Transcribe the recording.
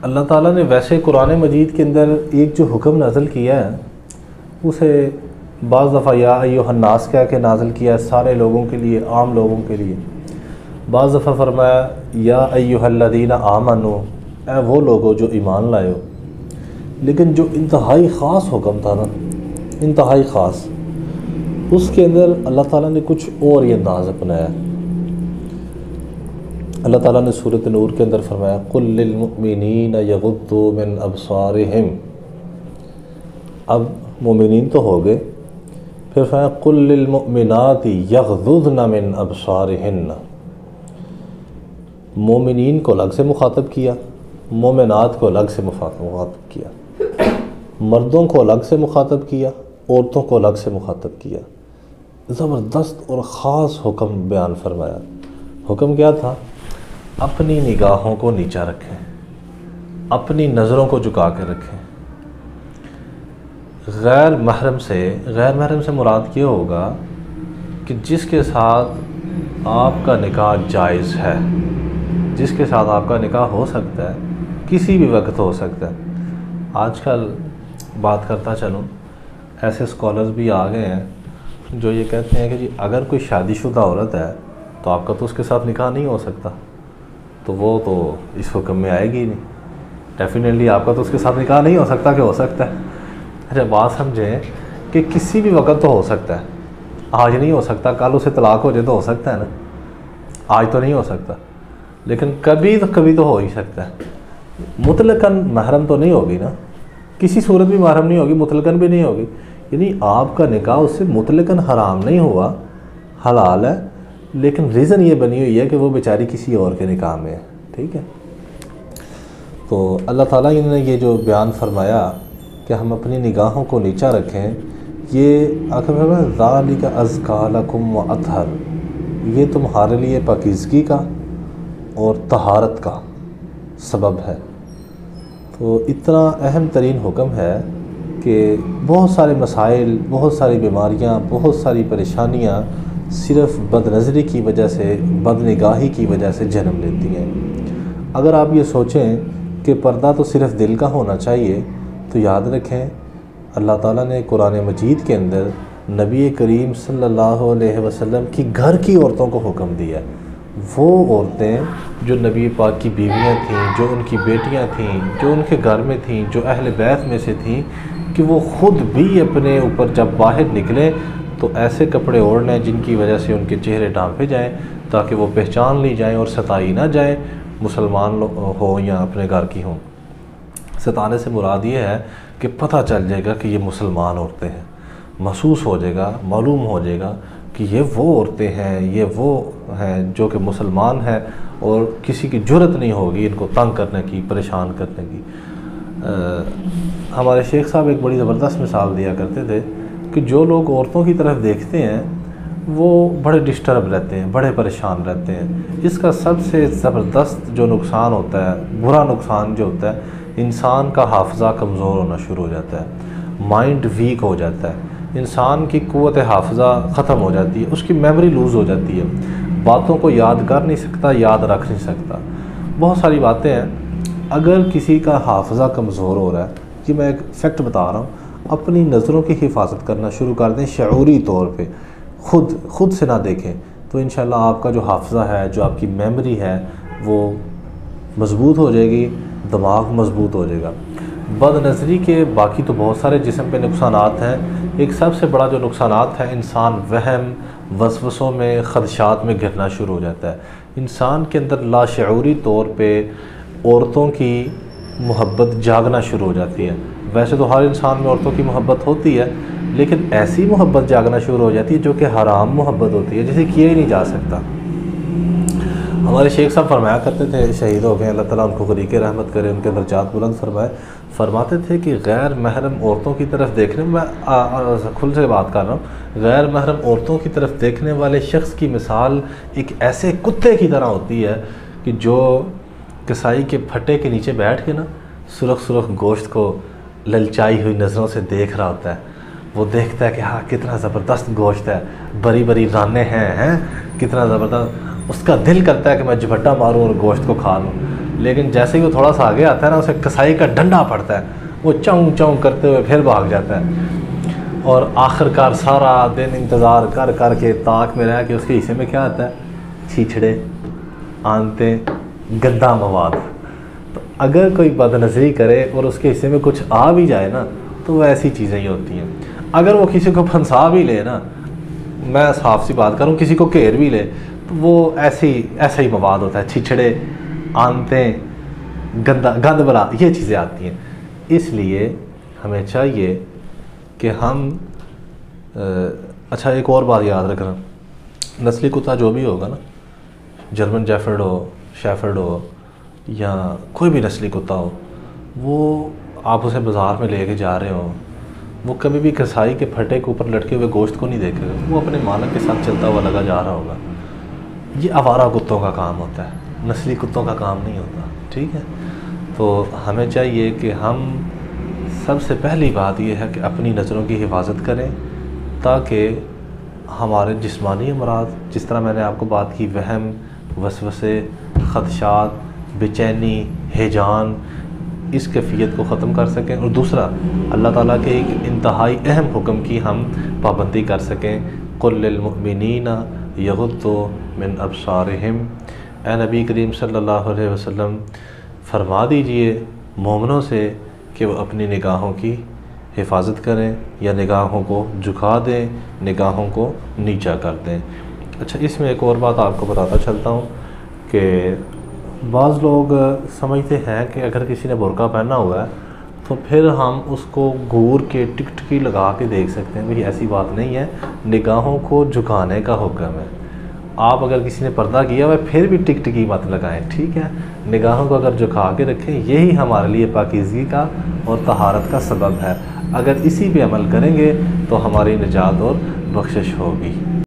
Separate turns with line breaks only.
अल्लाह ताला ने वैसे कुरान मजीद के अंदर एक जो हुक्म नाज़िल किया है उसे बाज़ दफ़ा या अय्युहन्नास कह के नाज़िल किया है, सारे लोगों के लिए, आम लोगों के लिए। बाज़ दफ़ा फरमाया या अय्युहल्लज़ीना आमनू, ए वो लोगो जो ईमान लाए हो। लेकिन जो इंतहाई ख़ास हुक्म था ना, इंतहाई ख़ास, उसके अंदर अल्लाह ताला ने कुछ और ही अंदाज़ अपनाया। अल्लाह ताला ने सूरत नूर के अंदर फरमाया कुल लिल मुमिनीन यगुद्दू मिन अबसारिहिम। अब मोमिनीन तो हो गए, फिर फरमाया कुल लिल मुमिनाति यगदुद्न मिन अबसारिहिन्न। मोमिनीन को अलग से मुखातब किया, मोमिनात को अलग से मुखातब किया, मर्दों को अलग से मुखातब किया, औरतों को अलग से मुखातब किया। ज़बरदस्त और ख़ास हुक्म बयान फरमाया। हुक्म क्या था? अपनी निगाहों को नीचा रखें, अपनी नज़रों को झुका के रखें। गैर महरम से मुराद ये होगा कि जिसके साथ आपका निकाह जायज़ है, जिसके साथ आपका निकाह हो सकता है, किसी भी वक्त हो सकता है। आजकल बात करता चलूँ, ऐसे स्कॉलर्स भी आ गए हैं जो ये कहते हैं कि जी अगर कोई शादीशुदा औरत है तो आपका तो उसके साथ निकाह नहीं हो सकता, तो वो तो इस हुक्म में आएगी ही नहीं। डेफिनेटली आपका तो उसके साथ निकाह नहीं हो सकता कि हो सकता है। अच्छा, बात समझें कि किसी भी वक्त तो हो सकता है, आज नहीं हो सकता, कल उसे तलाक हो जाए तो हो सकता है ना, आज तो नहीं हो सकता, लेकिन कभी तो हो ही सकता है। मुतलकन महरम तो नहीं होगी ना, किसी सूरत भी महरम नहीं होगी, मुतलकन भी नहीं होगी। यानी आपका निकाह उससे मुतलकन हराम नहीं हुआ, हलाल है, लेकिन रीज़न ये बनी हुई है कि वो बेचारी किसी और के निकाह में है। ठीक है, तो अल्लाह ताला ने ये जो बयान फरमाया कि हम अपनी निगाहों को नीचा रखें, ये आखिर ज़ालिका अज़का लकुम व अतहर, ये तुम्हारे लिए पाकीज़गी का और तहारत का सबब है। तो इतना अहम तरीन हुक्म है कि बहुत सारे मसाइल, बहुत सारी बीमारियाँ, बहुत सारी परेशानियाँ सिर्फ़ बदनज़री की वजह से, बदनिगाही की वजह से जन्म लेती हैं। अगर आप ये सोचें कि पर्दा तो सिर्फ़ दिल का होना चाहिए, तो याद रखें अल्लाह ताला ने कुरान मजीद के अंदर नबी करीम सल्लल्लाहु अलैहि वसल्लम की घर की औरतों को हुक्म दिया। वो औरतें जो नबी पाक की बीवियाँ थीं, जो उनकी बेटियाँ थीं, जो उनके घर में थीं, जो अहले बैत में से थीं, कि वो ख़ुद भी अपने ऊपर जब बाहर निकले तो ऐसे कपड़े ओढ़ लें जिनकी वजह से उनके चेहरे ढांपे जाएं, ताकि वो पहचान ली जाएं और सताई ना जाएं, मुसलमान हो या अपने घर की हों। सताने से मुराद ये है कि पता चल जाएगा कि ये मुसलमान औरतें हैं, महसूस हो जाएगा, मालूम हो जाएगा कि ये वो औरतें हैं, ये वो हैं जो कि मुसलमान हैं, और किसी की जुर्रत नहीं होगी इनको तंग करने की, परेशान करने की। हमारे शेख साहब एक बड़ी ज़बरदस्त मिसाल दिया करते थे कि जो लोग औरतों की तरफ देखते हैं वो बड़े डिस्टर्ब रहते हैं, बड़े परेशान रहते हैं। इसका सबसे ज़बरदस्त जो नुकसान होता है, बुरा नुकसान जो होता है, इंसान का हाफ़ज़ा कमज़ोर होना शुरू हो जाता है, माइंड वीक हो जाता है, इंसान की क़ुव्वत हाफ़ज़ा ख़त्म हो जाती है, उसकी मेमोरी लूज़ हो जाती है, बातों को याद कर नहीं सकता, याद रख नहीं सकता। बहुत सारी बातें हैं। अगर किसी का हाफ़ज़ा कमज़ोर हो रहा है, कि मैं एक फ़ैक्ट बता रहा हूँ, अपनी नज़रों की हिफाजत करना शुरू कर दें शऊरी तौर पे, खुद से ना देखें, तो इंशाल्लाह आपका जो हाफ़ज़ा है, जो आपकी मेमोरी है, वो मज़बूत हो जाएगी, दिमाग मज़बूत हो जाएगा। बदनज़री के बाकी तो बहुत सारे जिस्म पे नुकसानात हैं। एक सबसे बड़ा जो नुकसानात है, इंसान वहम वसवसों में, ख़दशात में गिरना शुरू हो जाता है। इंसान के अंदर लाशऊरी तौर पे औरतों की मोहब्बत जागना शुरू हो जाती है। वैसे तो हर इंसान में औरतों की मोहब्बत होती है, लेकिन ऐसी मोहब्बत जागना शुरू हो जाती है जो कि हराम मोहब्बत होती है, जिसे किया ही नहीं जा सकता। हमारे शेख साहब फरमाया करते थे, शहीद हो गए, अल्लाह ताला उनको ग़रीक़ रहमत करे, उनके दर्जात बुलंद फरमाए, फरमाते थे कि गैर महरम औरतों की तरफ देखने में, खुल से बात कर रहा हूँ, गैर महरम औरतों की तरफ देखने वाले शख्स की मिसाल एक ऐसे कुत्ते की तरह होती है कि जो कसाई के फट्टे के नीचे बैठ के ना सुरख सुरख गोश्त को ललचाई हुई नज़रों से देख रहा होता है। वो देखता है कि हाँ कितना ज़बरदस्त गोश्त है, बड़ी बड़ी रानें हैं कितना ज़बरदस्त। उसका दिल करता है कि मैं झपट्टा मारूं और गोश्त को खा लूं, लेकिन जैसे ही वो थोड़ा सा आगे आता है ना, उसे कसाई का डंडा पड़ता है, वो चौं चौं करते हुए फिर भाग जाता है। और आखिरकार सारा दिन इंतज़ार कर कर के ताक में रह के उसके हिस्से में क्या आता है? छीछड़े, आंते, गंदा मवाद। तो अगर कोई बदनज़री करे और उसके हिस्से में कुछ आ भी जाए ना, तो वो ऐसी चीज़ें ही होती हैं। अगर वो किसी को फंसा भी ले ना, मैं साफ सी बात करूँ, किसी को घेर भी ले, तो वो ऐसा ही मवाद होता है। छिछड़े, आंते, गंद बला, ये चीज़ें आती हैं। इसलिए हमें चाहिए कि हम अच्छा, एक और बात याद रखना, नस्ली कुत्ता जो भी होगा ना, जर्मन शेफर्ड हो, शेफर्ड हो या कोई भी नस्ली कुत्ता हो, वो आप उसे बाज़ार में लेके जा रहे हो, वो कभी भी कसाई के फटे के ऊपर लटके हुए गोश्त को नहीं देखेगा, वो अपने मालिक के साथ चलता हुआ लगा जा रहा होगा। ये आवारा कुत्तों का काम होता है, नस्ली कुत्तों का काम नहीं होता। ठीक है, तो हमें चाहिए कि हम सबसे पहली बात यह है कि अपनी नज़रों की हिफाजत करें, ताकि हमारे जिस्मानी अमराज, जिस तरह मैंने आपको बात की, वहम, वसवसे, ख़दशात, बेचैनी, हिजान, इस कैफियत को ख़त्म कर सकें। और दूसरा, अल्लाह ताला के एक इंतहाई अहम हुक्म की हम पाबंदी कर सकें, कुल लिल मुमिनीना यग़ुद्दू मिन अब्सारिहिम। ए नबी करीम सल्लल्लाहु अलैहि वसल्लम, फरमा दीजिए मोमिनों से कि वो अपनी निगाहों की हिफाजत करें या निगाहों को झुका दें, निगाहों को नीचा कर दें। अच्छा, इसमें एक और बात आपको बताता चलता हूँ कि बाज़ लोग समझते हैं कि अगर किसी ने बुर्का पहना हुआ है तो फिर हम उसको घूर के टिकटकी लगा के देख सकते हैं। भाई ऐसी बात नहीं है, निगाहों को झुकाने का हुक्म है। आप अगर किसी ने पर्दा किया हुआ है फिर भी टिकटकी मत लगाएं, ठीक है। निगाहों को अगर झुका के रखें, यही हमारे लिए पाकीज़गी का और तहारत का सबब है। अगर इसी पे अमल करेंगे तो हमारी निजात और बख्शिश होगी।